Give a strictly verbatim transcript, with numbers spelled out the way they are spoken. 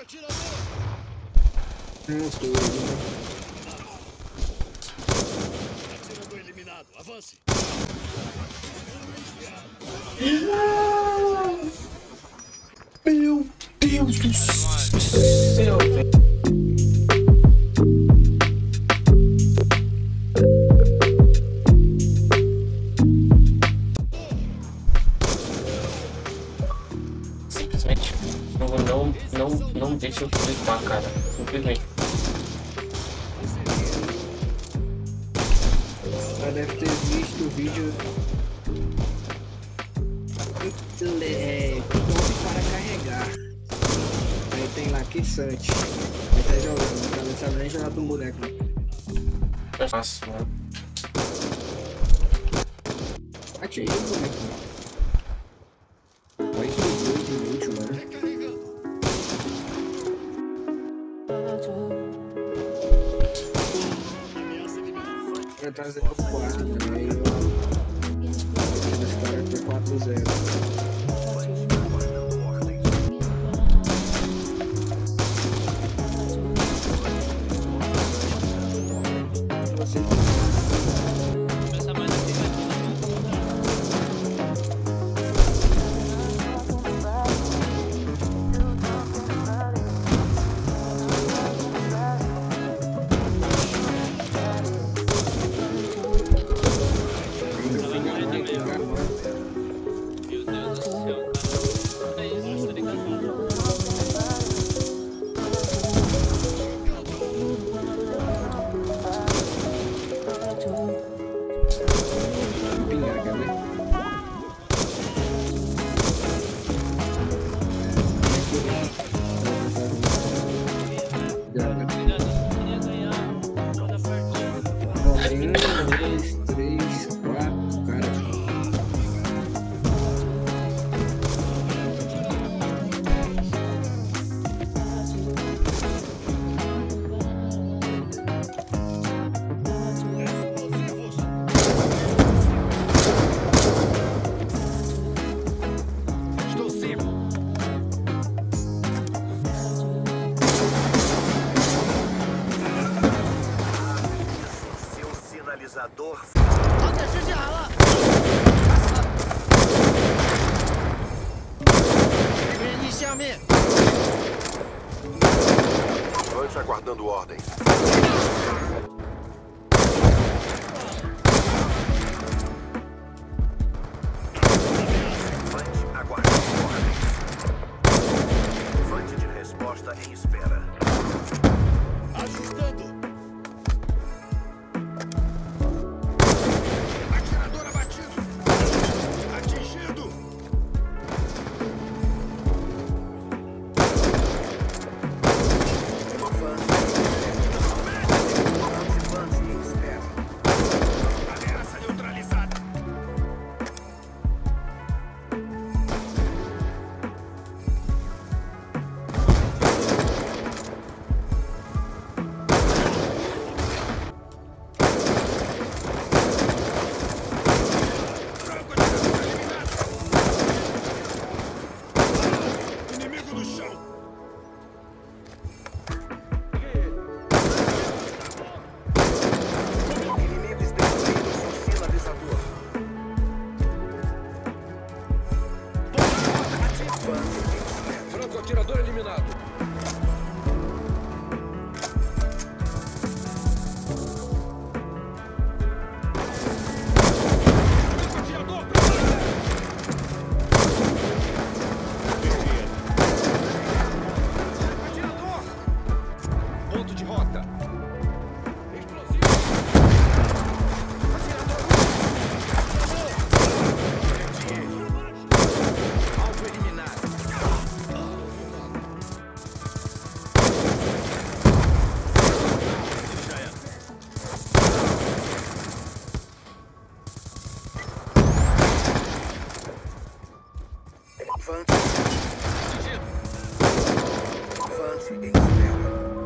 Não estou eliminado. Atirador eliminado. Avance. Meu Deus do céu, velho. Simplesmente não, não, não, não deixa eu clicar, cara. Simplesmente. Ela deve ter visto o vídeo. É, top para carregar. Aí tem lá que sante. Ele tá jogando, o cara não sabe nem jogar com boneco. Nossa, mano. Atirei o boneco. Olha que doido de útil, mano. Eu ia trazer o quarto, cara. Aí eu. Os caras por quatro a zero. Vante aguardando ordem. Vante aguardando ordem. Vante de resposta em espera. Ajustando. Atirador abatido. Atingido. Atirador eliminado. Atirador. Atirador. Ponto de rota. Explosivo. Atirador. Alvo eliminado. Avance. Avance em espera.